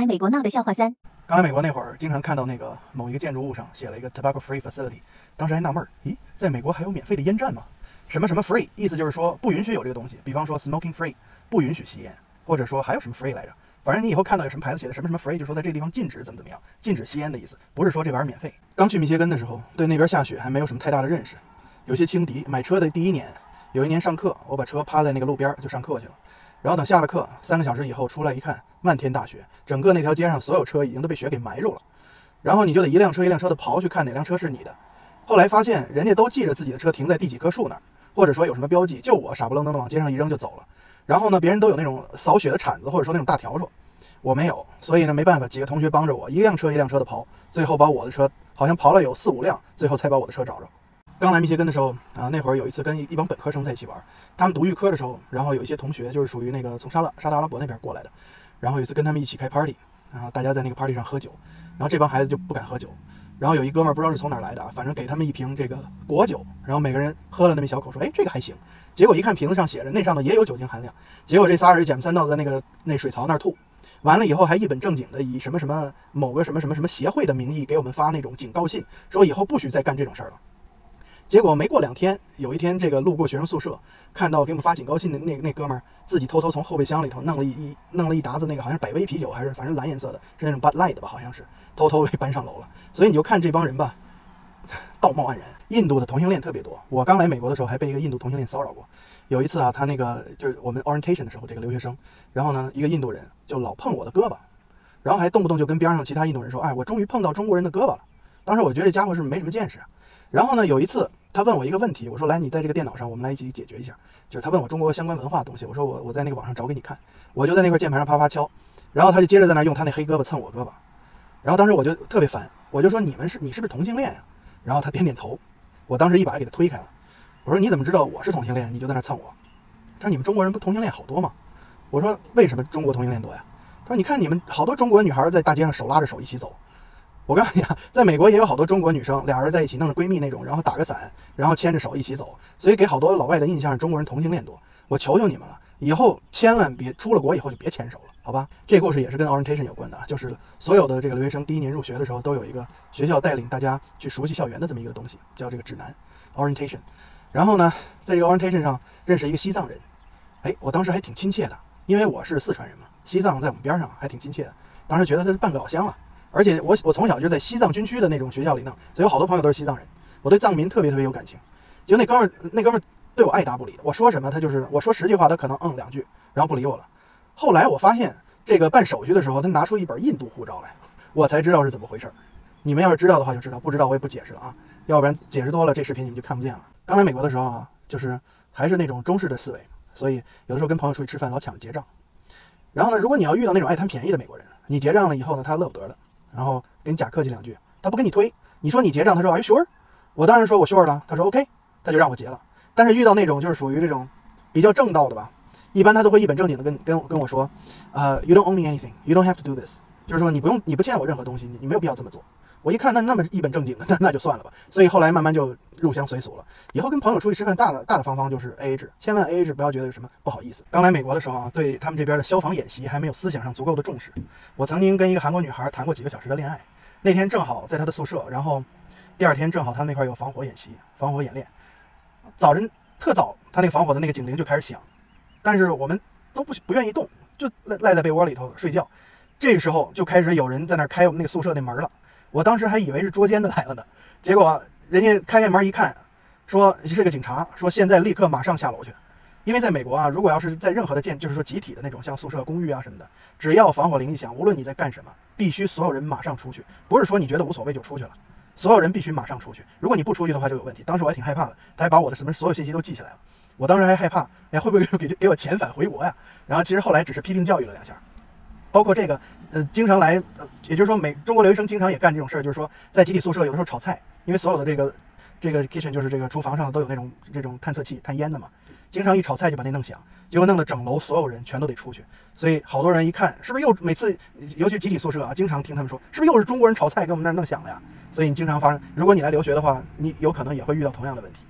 来美国闹的笑话3。 刚来美国那会儿，经常看到那个某一个建筑物上写了一个 tobacco free facility， 当时还纳闷儿，咦，在美国还有免费的烟站吗？什么什么 free， 意思就是说不允许有这个东西，比方说 smoking free， 不允许吸烟，或者说还有什么 free 来着？反正你以后看到有什么牌子写的什么什么 free， 就说在这个地方禁止怎么样，禁止吸烟的意思，不是说这玩意儿免费。刚去密歇根的时候，对那边下雪还没有什么太大的认识，有些轻敌。买车的第一年，有一年上课，我把车趴在那个路边就上课去了。然后等下了课3个小时以后出来一看，漫天大雪，整个那条街上所有车已经都被雪给埋住了。然后你就得一辆车一辆车的刨去看哪辆车是你的。后来发现人家都记着自己的车停在第几棵树那儿，或者说有什么标记，就我傻不愣登的往街上一扔就走了。然后呢，别人都有那种扫雪的铲子，或者说那种大笤帚，我没有，所以呢没办法，几个同学帮着我一辆车一辆车的刨，最后把我的车好像刨了有4、5辆，最后才把我的车找着。刚来密歇根的时候啊，那会儿有一次跟一帮本科生在一起玩，他们读预科的时候，然后有一些同学就是属于那个从沙特阿拉伯那边过来的，然后有一次跟他们一起开 party， 然后大家在那个 party 上喝酒，然后这帮孩子就不敢喝酒，然后有一哥们儿不知道是从哪儿来的，反正给他们一瓶这个果酒，然后每个人喝了那么一小口，说哎这个还行，结果一看瓶子上写着那上头也有酒精含量，结果这仨人捡3道在那水槽那儿吐，完了以后还一本正经的以什么什么某个什么什么什么协会的名义给我们发那种警告信，说以后不许再干这种事儿了。结果没过2天，有一天这个路过学生宿舍，看到给我们发警告信的那哥们儿自己偷偷从后备箱里头弄了一沓子那个好像是百威啤酒，还是反正蓝颜色的，是那种 Bud Light 的吧，好像是偷偷给搬上楼了。所以你就看这帮人吧，道貌岸然。印度的同性恋特别多，我刚来美国的时候还被一个印度同性恋骚扰过。有一次啊，他那个就是我们 orientation 的时候，这个留学生，然后呢一个印度人就老碰我的胳膊，然后还动不动就跟边上其他印度人说，哎，我终于碰到中国人的胳膊了。当时我觉得这家伙是没什么见识。然后呢，有一次他问我一个问题，我说来，你在这个电脑上，我们来一起解决一下。就是他问我中国相关文化的东西，我说我在那个网上找给你看，我就在那块键盘上啪啪敲，然后他就接着在那用他那黑胳膊蹭我胳膊，然后当时我就特别烦，我就说你是不是同性恋呀？然后他点点头，我当时一把给他推开了，我说你怎么知道我是同性恋？你就在那蹭我。他说你们中国人不同性恋好多吗？我说为什么中国同性恋多呀？他说你看你们好多中国女孩在大街上手拉着手一起走。我告诉你啊，在美国也有好多中国女生，俩人在一起弄着闺蜜那种，然后打个伞，然后牵着手一起走，所以给好多老外的印象是中国人同性恋多。我求求你们了，以后千万别出了国以后就别牵手了，好吧？这个故事也是跟 orientation 有关的，就是所有的这个留学生第一年入学的时候都有一个学校带领大家去熟悉校园的这么一个东西，叫这个指南 orientation。然后呢，在这个 orientation 上认识一个西藏人，哎，我当时还挺亲切的，因为我是四川人嘛，西藏在我们边上，还挺亲切的，当时觉得他是半个老乡了。而且我从小就在西藏军区的那种学校里弄，所以有好多朋友都是西藏人，我对藏民特别有感情。就那哥们儿对我爱答不理的，我说什么他就是我说10句话他可能2句，然后不理我了。后来我发现这个办手续的时候，他拿出一本印度护照来，我才知道是怎么回事。你们要是知道的话就知道，不知道我也不解释了啊，要不然解释多了这视频你们就看不见了。刚来美国的时候啊，就是还是那种中式的思维，所以有的时候跟朋友出去吃饭老抢着结账。然后呢，如果你要遇到那种爱贪便宜的美国人，你结账了以后呢，他乐不得的。然后给你假客气2句，他不跟你推，你说你结账，他说 Are you sure？ 我当然说我 sure 了，他说 OK， 他就让我结了。但是遇到那种就是属于这种比较正道的吧，一般他都会一本正经的跟我说，You don't owe me anything, you don't have to do this， 就是说你不欠我任何东西，你没有必要这么做。我一看那么一本正经的，那就算了吧。所以后来慢慢就入乡随俗了。以后跟朋友出去吃饭，大的方方就是 AA 制，千万 AA 制，不要觉得有什么不好意思。刚来美国的时候啊，对他们这边的消防演习还没有思想上足够的重视。我曾经跟一个韩国女孩谈过几个小时的恋爱，那天正好在她的宿舍，然后第2天正好他们那块有防火演习、防火演练，早晨特早，他那个防火的那个警铃就开始响，但是我们都不愿意动，就赖在被窝里头睡觉。这个时候就开始有人在那开我们那个宿舍那门了。我当时还以为是捉奸的来了呢，结果人家开门一看，说是个警察，说现在立刻马上下楼去。因为在美国啊，如果要是在任何的就是说集体的那种像宿舍、公寓啊什么的，只要防火铃一响，无论你在干什么，必须所有人马上出去，不是说你觉得无所谓就出去了，所有人必须马上出去。如果你不出去的话就有问题。当时我还挺害怕的，他还把我的所有信息都记下来了。我当时还害怕，哎，会不会给我遣返回国呀？然后其实后来只是批评教育了2下。包括这个经常来也就是说中国留学生经常也干这种事儿，就是说在集体宿舍有的时候炒菜，因为所有的这个 kitchen 就是这个厨房上都有这种探测器探烟的嘛，经常一炒菜就把那弄响，结果弄得整楼所有人全都得出去。所以好多人一看是不是又每次尤其集体宿舍啊，经常听他们说是不是又是中国人炒菜给我们那儿弄响了呀？所以你经常发生，如果你来留学的话，你有可能也会遇到同样的问题。